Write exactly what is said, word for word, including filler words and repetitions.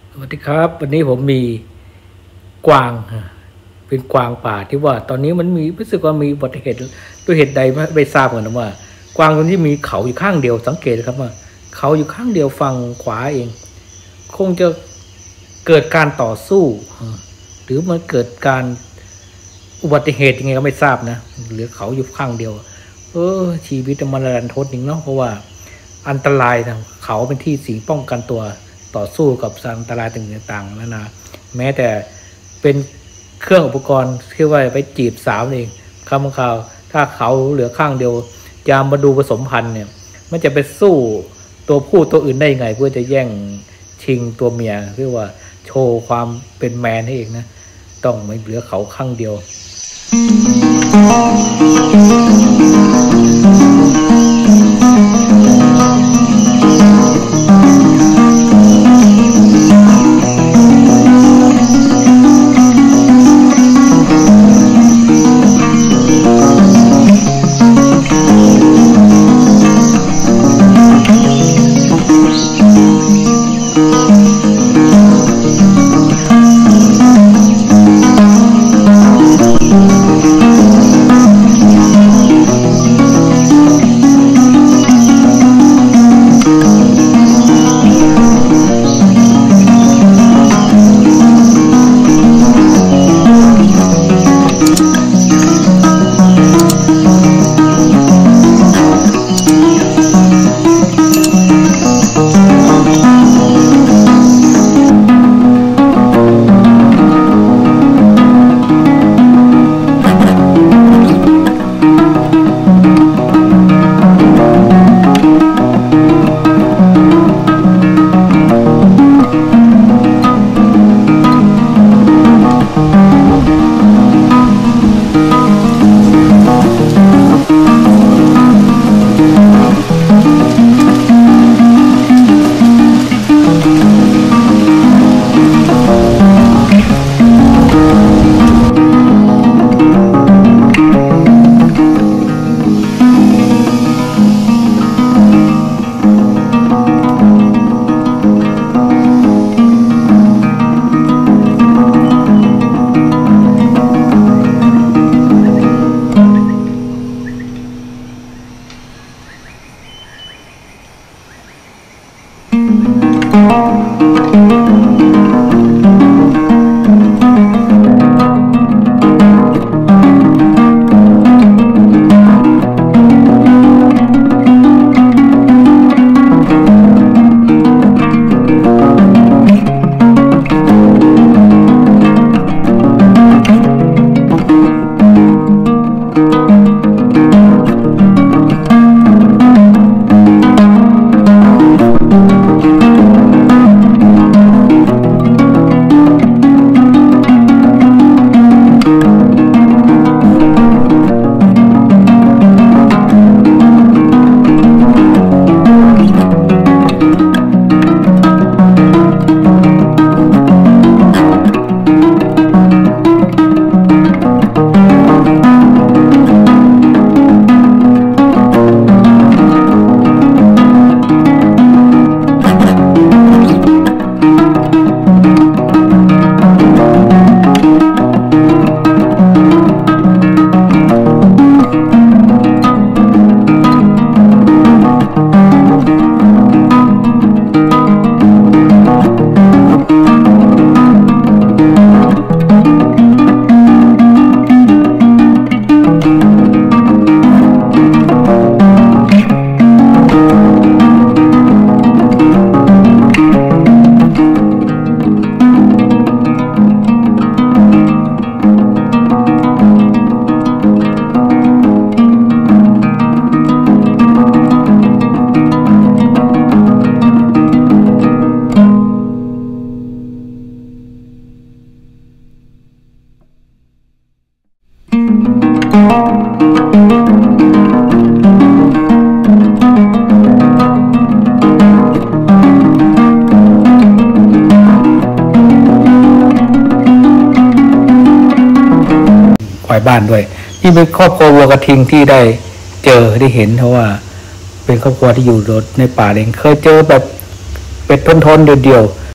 สวัสดีครับวันนี้ผมมีกวางเป็นกวางป่าที่ว่าตอนนี้มันมีรู้สึกว่ามีอุบัติเหตุด้วยเหตุใดไม่ทราบกันนะว่ากวางตัวนี้มีเขาอยู่ข้างเดียวสังเกตนะครับว่าเขาอยู่ข้างเดียวฝั่งขวาเองคงจะเกิดการต่อสู้หรือมันเกิดการอุบัติเหตุยังไงก็ไม่ทราบนะเหลือเขาอยู่ข้างเดียวเออชีวิตมันรันทดจริงเนาะเพราะว่าอันตรายนะเขาเป็นที่สิ่งป้องกันตัวต่อสู้กับอันตรายต่างๆนานาแม้แต่เป็นเครื่องอุปกรณ์ที่ว่าไปจีบสาวเองคำข่าวถ้าเขาเหลือข้างเดียวจะมาดูผสมพันธุ์เนี่ยมันจะไปสู้ตัวผู้ตัวอื่นได้ยังไงเพื่อจะแย่งชิงตัวเมียเรียกว่าโชว์ความเป็นแมนให้เองนะต้องไม่เหลือเขาข้างเดียวควายบ้านด้วยนี่เป็นครอบครัววัวกระทิงที่ได้เจอได้เห็นเพราะว่าเป็นครอบครัวที่อยู่รถในป่าเองเคยเจอแบบเป็ดทนๆเดียว